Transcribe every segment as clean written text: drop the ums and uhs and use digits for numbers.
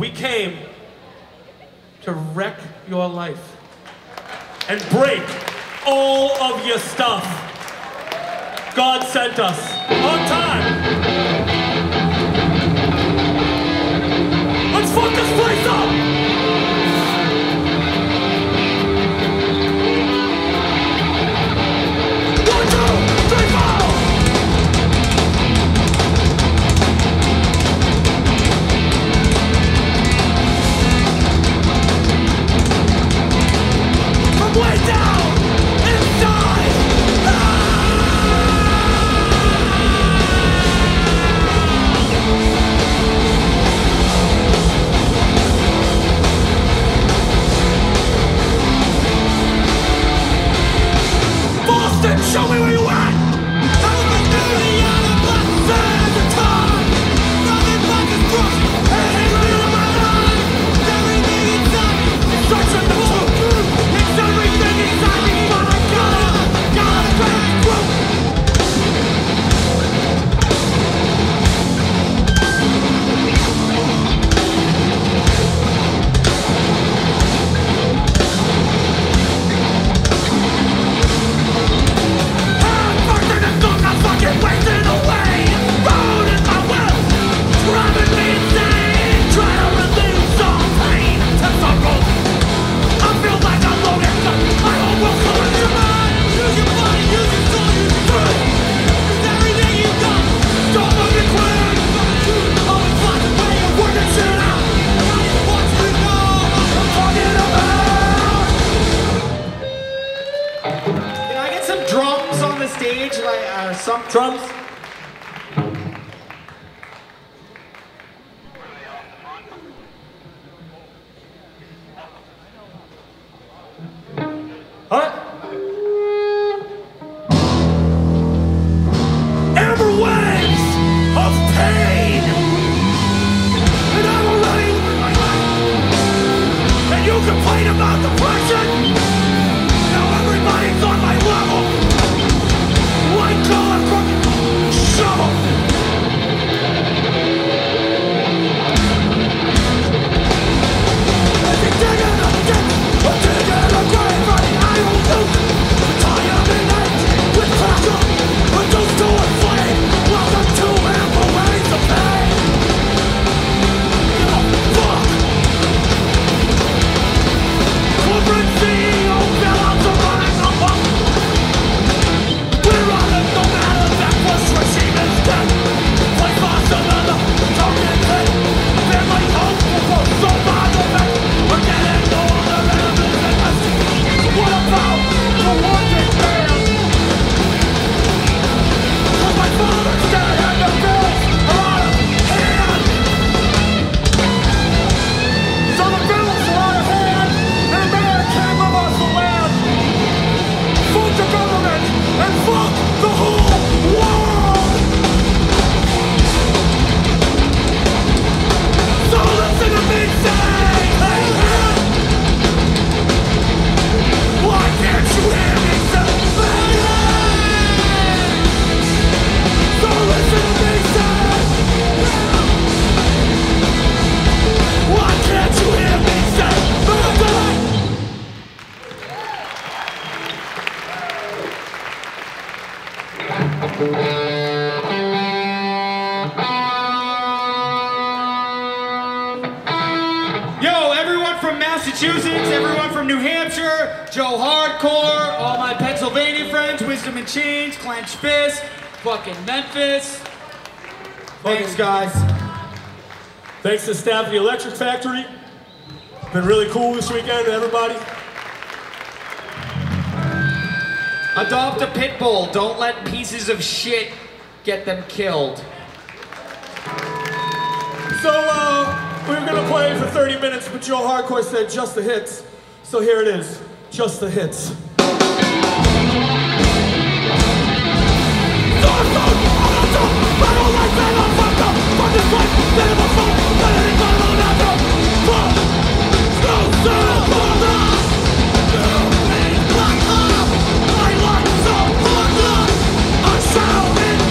We came to wreck your life and break all of your stuff. God sent us on time. Let's fuck this place up! Way down inside. Boston, show me where you at. Some drums. Amber waves of pain, and I'm already living my life. And you complain about depression. Now everybody's on my level. White collar fucking shovel. If you dig in the ditch, or dig in the grave, I will lose it. Tie up in hate with passion, reduced to a flame. Welcome to ample waves of pain. Give a fuck. Corporate CEO bailouts are running amok. We're on it no matter that Bush regime is dead. Play faster than the target hit. Family hope before so bad event. We're getting no other enemies than us. What about the working man? Cause my father's dead and the bills are out of hand. So the bills are out of hand, and man can't give us the land. Fuck the government and fuck the whole world. So listen to me say, hey man, why can't you hear me say, hey man? So listen to me say, why can't you hear me say, hey man? Yo, everyone from Massachusetts, everyone from New Hampshire, Joe Hardcore, all my Pennsylvania friends, Wisdom and Chains, Clenched Fist, fucking Memphis. Thanks, guys. Thanks to the staff of the Electric Factory. Been really cool this weekend, everybody. Adopt a pit bull. Don't let pieces of shit get them killed. So, we were gonna play for 30 minutes, but Joe Hardcore said just the hits. So here it is, just the hits.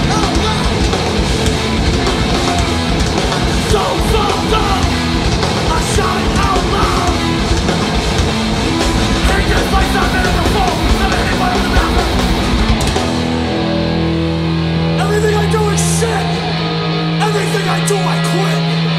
So fucked up. doing shit. Everything I do, I quit.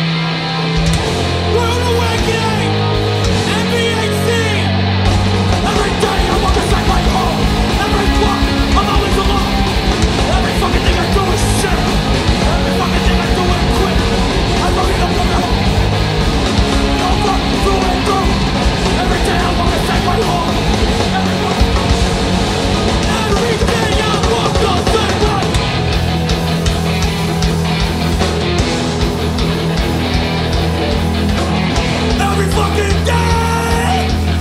Rude Awakening, MBHC. Every day I want to take my home. Every block, I'm always alone. Every fucking thing I do is shit. Every fucking thing I do, I quit. I don't need a fucking home. Over, through and through. Every day I want to take my home. Every day I walk the same way. Every fucking day.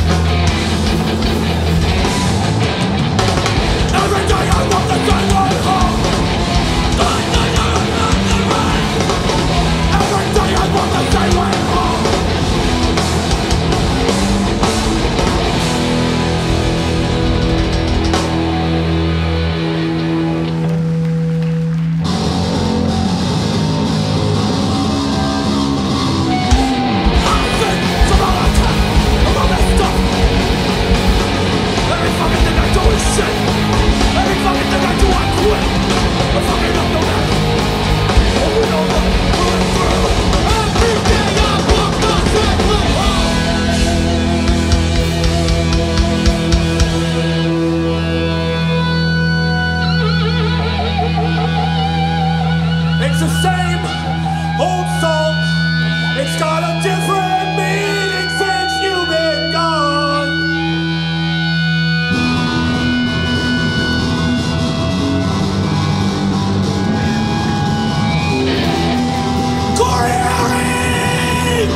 Every day I walk the same way home. Every day I walk the same way home. It's the same old song. It's got a different meaning since you've been gone. Corey Harry!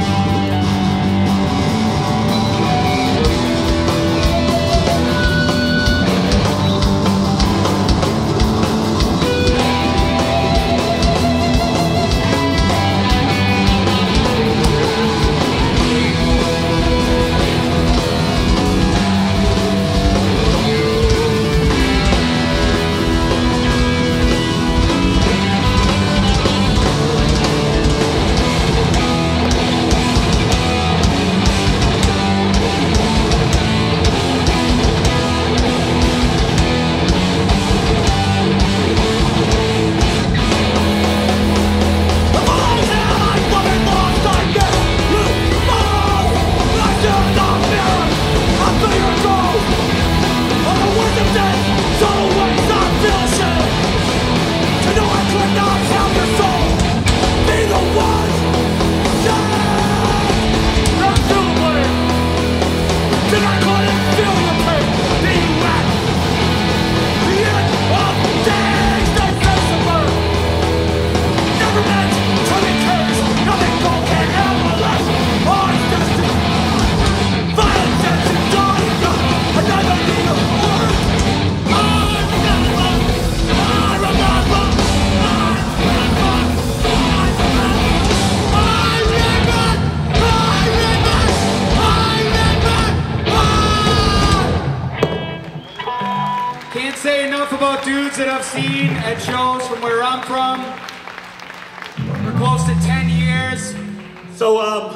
Can't say enough about dudes that I've seen at shows from where I'm from. We're close to 10 years. So,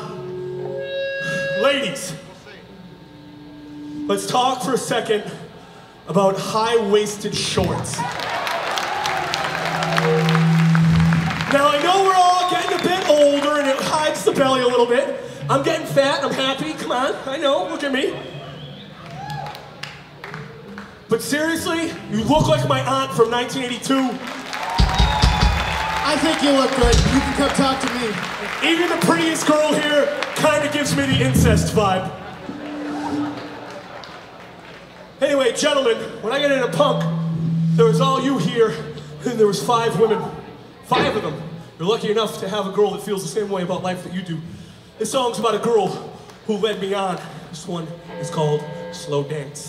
ladies, let's talk for a second about high-waisted shorts. Now, I know we're all getting a bit older and it hides the belly a little bit. I'm getting fat, I'm happy, come on, I know, look at me. But seriously, you look like my aunt from 1982. I think you look good. You can come talk to me. Even the prettiest girl here kind of gives me the incest vibe. Anyway, gentlemen, when I got into punk, there was all you here, and there was 5 women. 5 of them. You're lucky enough to have a girl that feels the same way about life that you do. This song's about a girl who led me on. This one is called Slow Dance.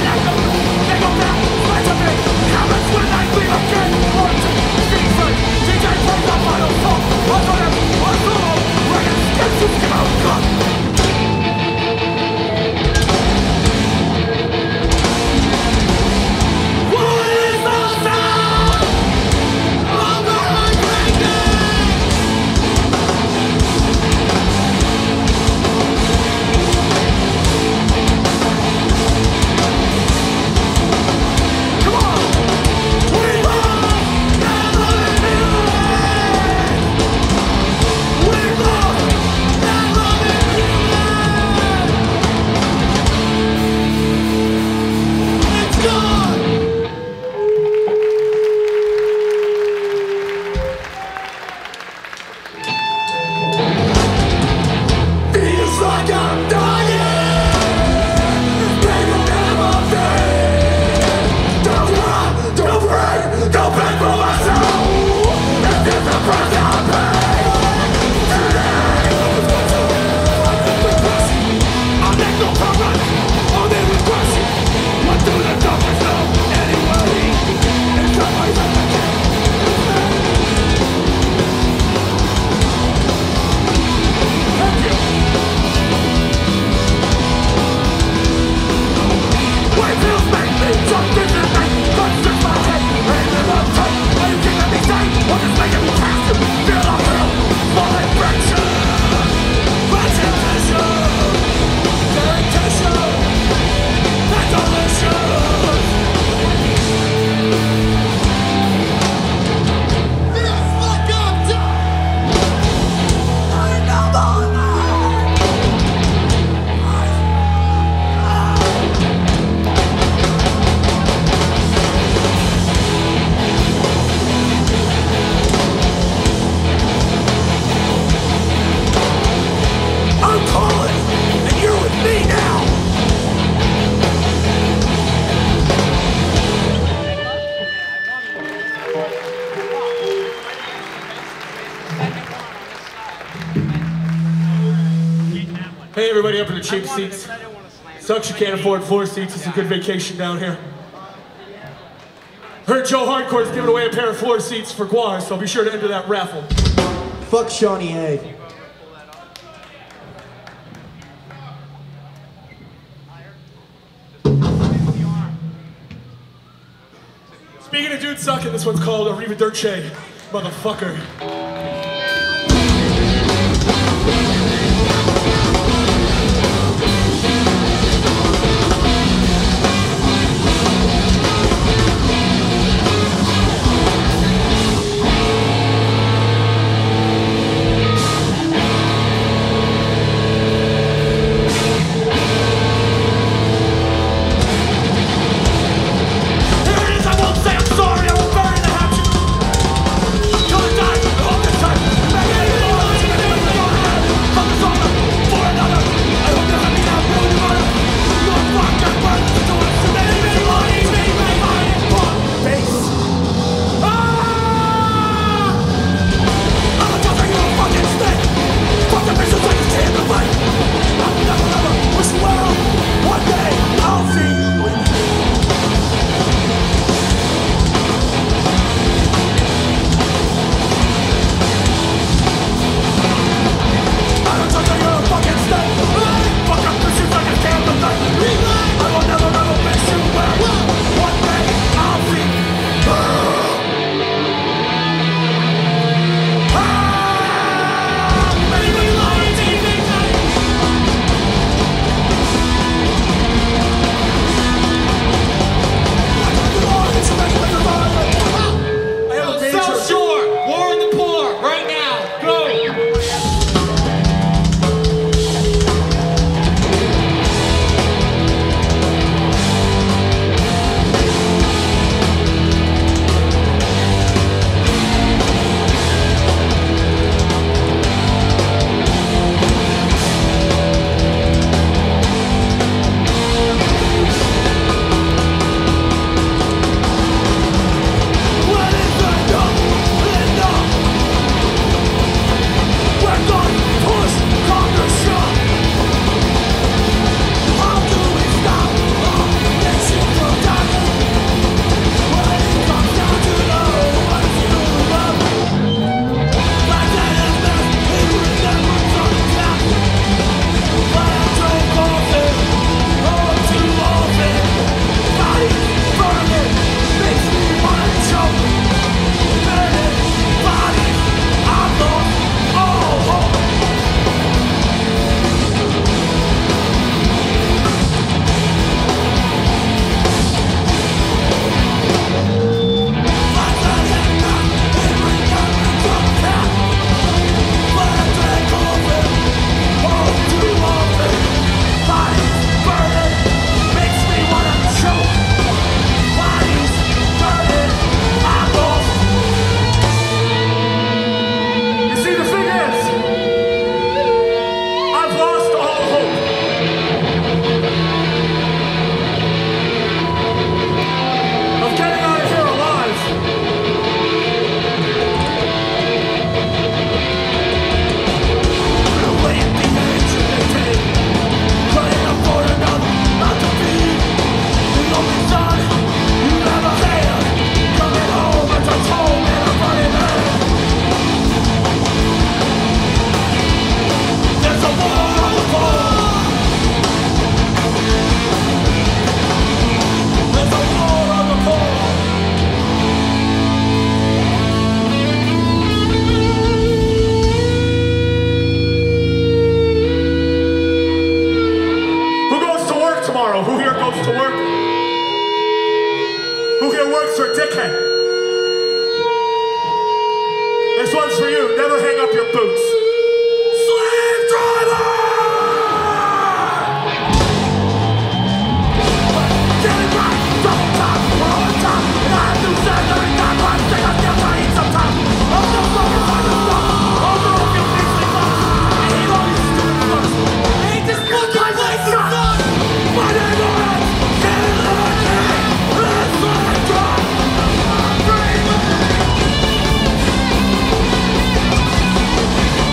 Somebody let them, they go back, happens when I leave again, or to Hey everybody up in the cheap seats. Sucks you can't afford 4 seats, it's a good vacation down here. Heard Joe Hardcore's giving away a pair of 4 seats for Guar, so be sure to enter that raffle. Fuck Shawnee A. Speaking of dude sucking, this one's called Arrivederci, motherfucker. This one's for you. Never hang up your boots. Slave driver! Getting right, double time, all the time. And I do say every time I think I still gotta eat sometimes. I'm still fucking find the stuff. I'll go up your beastly fucks. I hate all these stupid fucks. I hate this fucking place you suck. My name is Kevin Levine. Let's let it drop. Free.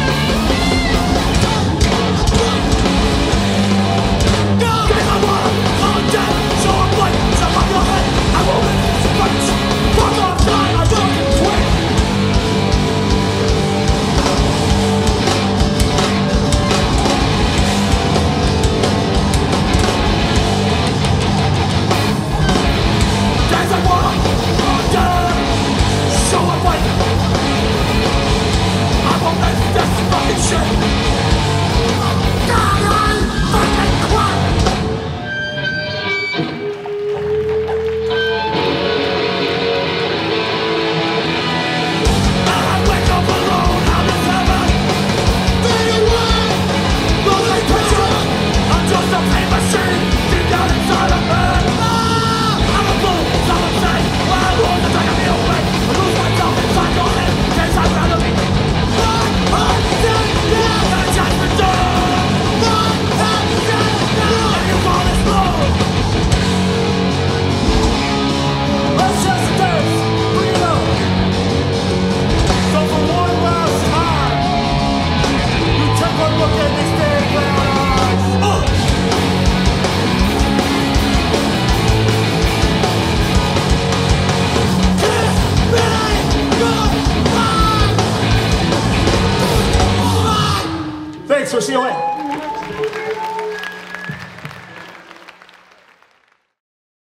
see you later.